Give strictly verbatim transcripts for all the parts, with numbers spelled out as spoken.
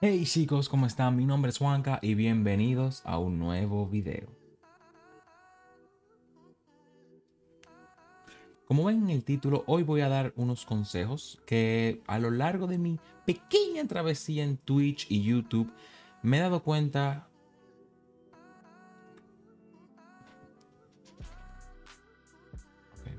Hey chicos, ¿cómo están? Mi nombre es Juanca y bienvenidos a un nuevo video. Como ven en el título, hoy voy a dar unos consejos que a lo largo de mi pequeña travesía en Twitch y YouTube me he dado cuenta. Okay.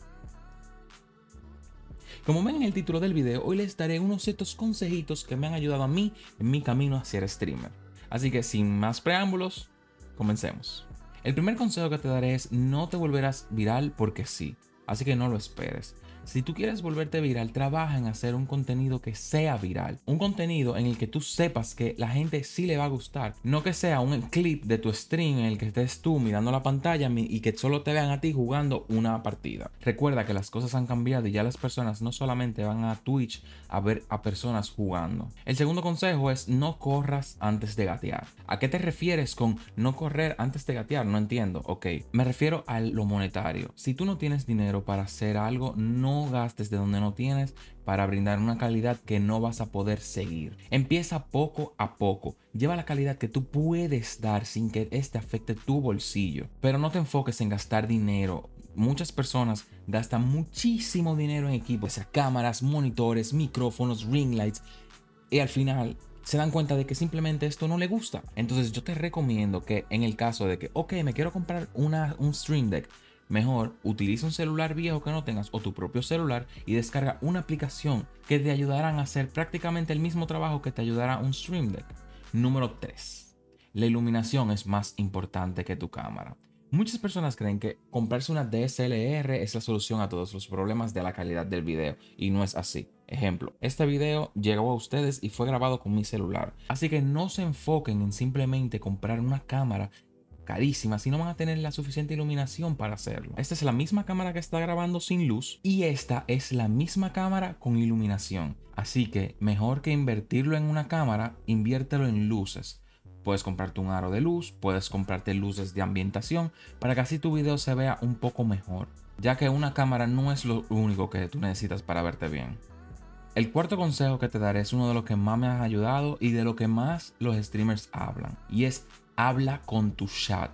Como ven en el título del video, hoy les daré unos ciertos consejitos que me han ayudado a mí en mi camino hacia ser streamer. Así que sin más preámbulos, comencemos. El primer consejo que te daré es: no te volverás viral porque sí, así que no lo esperes. Si tú quieres volverte viral, trabaja en hacer un contenido que sea viral. Un contenido en el que tú sepas que la gente sí le va a gustar. No que sea un clip de tu stream en el que estés tú mirando la pantalla y que solo te vean a ti jugando una partida. Recuerda que las cosas han cambiado y ya las personas no solamente van a Twitch a ver a personas jugando. El segundo consejo es: no corras antes de gatear. ¿A qué te refieres con no correr antes de gatear? No entiendo. Ok, me refiero a lo monetario. Si tú no tienes dinero para hacer algo, no gastes de donde no tienes para brindar una calidad que no vas a poder seguir. Empieza poco a poco. Lleva la calidad que tú puedes dar sin que este afecte tu bolsillo. Pero no te enfoques en gastar dinero. Muchas personas gastan muchísimo dinero en equipos, o sea, cámaras, monitores, micrófonos, ring lights, y al final se dan cuenta de que simplemente esto no le gusta. Entonces yo te recomiendo que en el caso de que, ok, me quiero comprar una, un Stream Deck, mejor utiliza un celular viejo que no tengas o tu propio celular y descarga una aplicación que te ayudarán a hacer prácticamente el mismo trabajo que te ayudará un Stream Deck. Número tres. La iluminación es más importante que tu cámara. Muchas personas creen que comprarse una D S L R es la solución a todos los problemas de la calidad del video, y no es así. Ejemplo, este video llegó a ustedes y fue grabado con mi celular, así que no se enfoquen en simplemente comprar una cámara carísima si no van a tener la suficiente iluminación para hacerlo. Esta es la misma cámara que está grabando sin luz y esta es la misma cámara con iluminación, así que mejor que invertirlo en una cámara, inviértelo en luces. Puedes comprarte un aro de luz, puedes comprarte luces de ambientación para que así tu video se vea un poco mejor, ya que una cámara no es lo único que tú necesitas para verte bien. El cuarto consejo que te daré es uno de los que más me ha ayudado y de lo que más los streamers hablan, y es: habla con tu chat.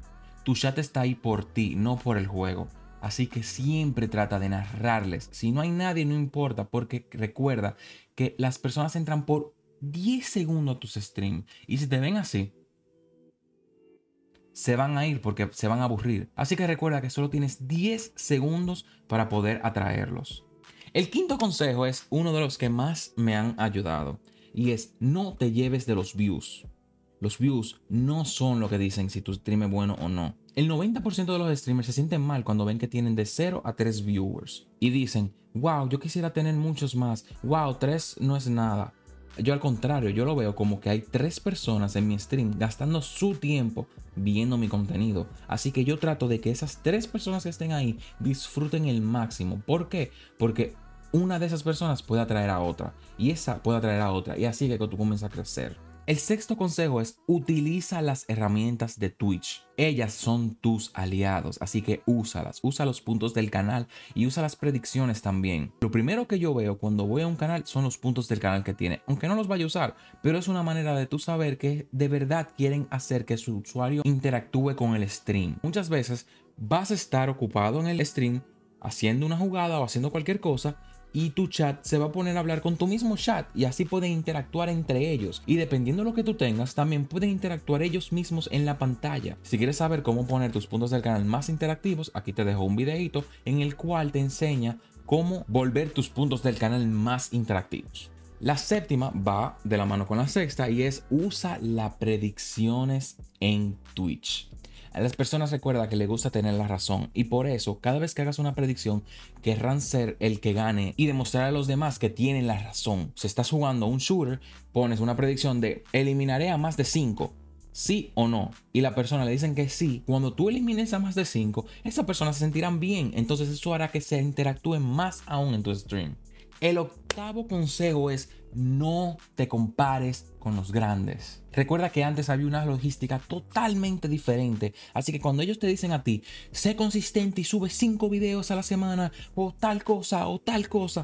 Tu chat está ahí por ti, no por el juego. Así que siempre trata de narrarles. Si no hay nadie, no importa, porque recuerda que las personas entran por diez segundos a tus streams y si te ven así, se van a ir porque se van a aburrir. Así que recuerda que solo tienes diez segundos para poder atraerlos. El quinto consejo es uno de los que más me han ayudado y es: no te lleves de los views. Los views no son lo que dicen si tu stream es bueno o no. El noventa por ciento de los streamers se sienten mal cuando ven que tienen de cero a tres viewers y dicen: wow, yo quisiera tener muchos más. Wow, tres no es nada. Yo al contrario, yo lo veo como que hay tres personas en mi stream gastando su tiempo viendo mi contenido. Así que yo trato de que esas tres personas que estén ahí disfruten el máximo. ¿Por qué? Porque una de esas personas puede atraer a otra y esa puede atraer a otra y así que tú comienzas a crecer. El sexto consejo es: utiliza las herramientas de Twitch. Ellas son tus aliados, así que úsalas. Usa los puntos del canal y usa las predicciones también. Lo primero que yo veo cuando voy a un canal son los puntos del canal que tiene, aunque no los vaya a usar, pero es una manera de tú saber que de verdad quieren hacer que su usuario interactúe con el stream. Muchas veces vas a estar ocupado en el stream haciendo una jugada o haciendo cualquier cosa, y tu chat se va a poner a hablar con tu mismo chat y así pueden interactuar entre ellos. Y dependiendo de lo que tú tengas, también pueden interactuar ellos mismos en la pantalla. Si quieres saber cómo poner tus puntos del canal más interactivos, aquí te dejo un videito en el cual te enseña cómo volver tus puntos del canal más interactivos. La séptima va de la mano con la sexta y es: usa las predicciones en Twitch. A las personas recuerda que les gusta tener la razón y por eso cada vez que hagas una predicción querrán ser el que gane y demostrar a los demás que tienen la razón. Si estás jugando un shooter, pones una predicción de eliminaré a más de cinco, sí o no, y la persona le dicen que sí. Cuando tú elimines a más de cinco, esas personas se sentirán bien, entonces eso hará que se interactúen más aún en tu stream. El octavo consejo es: no te compares con los grandes. Recuerda que antes había una logística totalmente diferente, así que cuando ellos te dicen a ti: sé consistente y sube cinco videos a la semana o tal cosa o tal cosa,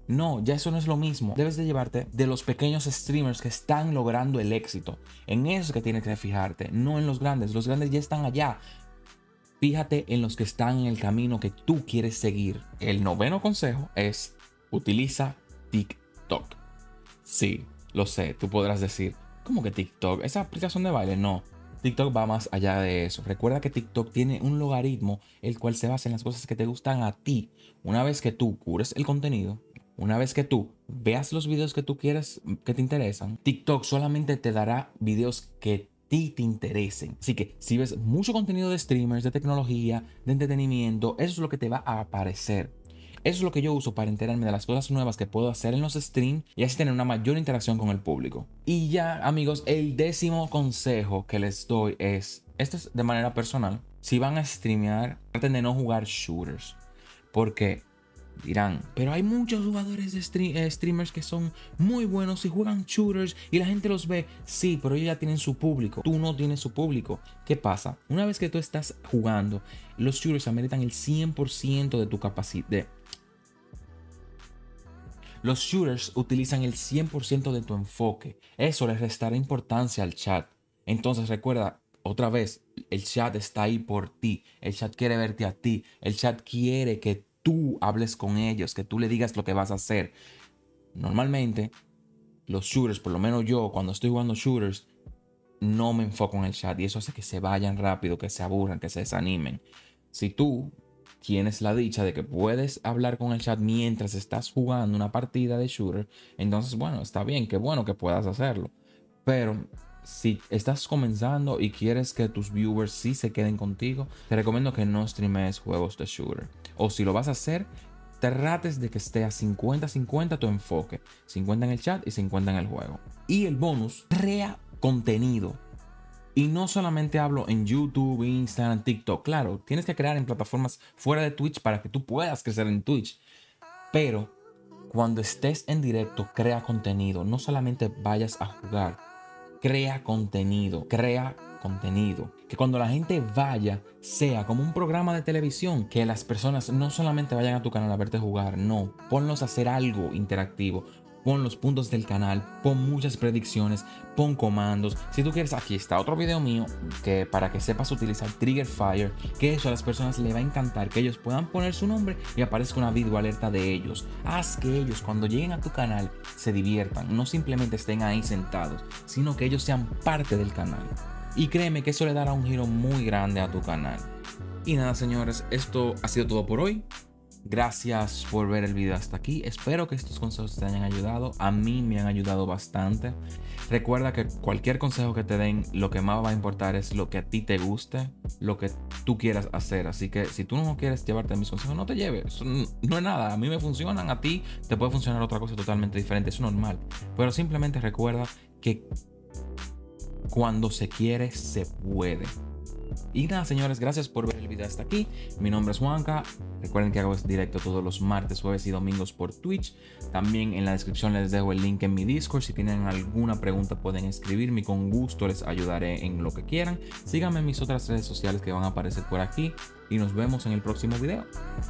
No, ya eso no es lo mismo. Debes de llevarte de los pequeños streamers que están logrando el éxito. En eso es que tienes que fijarte, no en los grandes. Los grandes ya están allá. Fíjate en los que están en el camino que tú quieres seguir. El noveno consejo es: utiliza TikTok. Sí, lo sé, tú podrás decir, ¿cómo que TikTok? ¿Esa aplicación de baile? No. TikTok va más allá de eso. Recuerda que TikTok tiene un logaritmo el cual se basa en las cosas que te gustan a ti. Una vez que tú cures el contenido, una vez que tú veas los videos que tú quieres, que te interesan, TikTok solamente te dará videos que a ti te interesen. Así que si ves mucho contenido de streamers, de tecnología, de entretenimiento, eso es lo que te va a aparecer. Eso es lo que yo uso para enterarme de las cosas nuevas que puedo hacer en los streams y así tener una mayor interacción con el público. Y ya, amigos, el décimo consejo que les doy es, esto es de manera personal: si van a streamear, traten de no jugar shooters. Porque dirán, pero hay muchos jugadores de stream, eh, streamers que son muy buenos y juegan shooters y la gente los ve. Sí, pero ellos ya tienen su público. Tú no tienes su público. ¿Qué pasa? Una vez que tú estás jugando, los shooters ameritan el cien por ciento de tu capacidad. Los shooters utilizan el cien por ciento de tu enfoque. Eso les restará importancia al chat. Entonces recuerda, otra vez, el chat está ahí por ti. El chat quiere verte a ti. El chat quiere que tú hables con ellos, que tú le digas lo que vas a hacer. Normalmente, los shooters, por lo menos yo, cuando estoy jugando shooters, no me enfoco en el chat. Y eso hace que se vayan rápido, que se aburran, que se desanimen. Si tú tienes la dicha de que puedes hablar con el chat mientras estás jugando una partida de shooter, entonces bueno, está bien, qué bueno que puedas hacerlo. Pero si estás comenzando y quieres que tus viewers sí se queden contigo, te recomiendo que no streames juegos de shooter. O si lo vas a hacer, trates de que esté a cincuenta cincuenta tu enfoque. cincuenta en el chat y cincuenta en el juego. Y el bonus, crea contenido. Y no solamente hablo en YouTube, Instagram, TikTok. Claro, tienes que crear en plataformas fuera de Twitch para que tú puedas crecer en Twitch. Pero cuando estés en directo, crea contenido. No solamente vayas a jugar. Crea contenido. Crea contenido. Que cuando la gente vaya, sea como un programa de televisión. Que las personas no solamente vayan a tu canal a verte jugar. No, ponlos a hacer algo interactivo. Pon los puntos del canal, pon muchas predicciones, pon comandos. Si tú quieres, aquí está otro video mío que para que sepas utilizar Trigger Fire, que eso a las personas les va a encantar, que ellos puedan poner su nombre y aparezca una video alerta de ellos. Haz que ellos cuando lleguen a tu canal se diviertan, no simplemente estén ahí sentados, sino que ellos sean parte del canal. Y créeme que eso le dará un giro muy grande a tu canal. Y nada, señores, esto ha sido todo por hoy. Gracias por ver el video hasta aquí. Espero que estos consejos te hayan ayudado. A mí me han ayudado bastante. Recuerda que cualquier consejo que te den, lo que más va a importar es lo que a ti te guste, lo que tú quieras hacer. Así que si tú no quieres llevarte mis consejos, no te lleves. Eso no es nada. A mí me funcionan, a ti te puede funcionar otra cosa totalmente diferente. Es normal. Pero simplemente recuerda que cuando se quiere, se puede. Y nada, señores, gracias por ver el video hasta aquí. Mi nombre es Juanca. Recuerden que hago este directo todos los martes, jueves y domingos por Twitch. También en la descripción les dejo el link en mi Discord. Si tienen alguna pregunta pueden escribirme y con gusto les ayudaré en lo que quieran. Síganme en mis otras redes sociales que van a aparecer por aquí. Y nos vemos en el próximo video.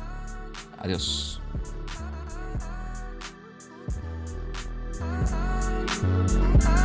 Adiós. I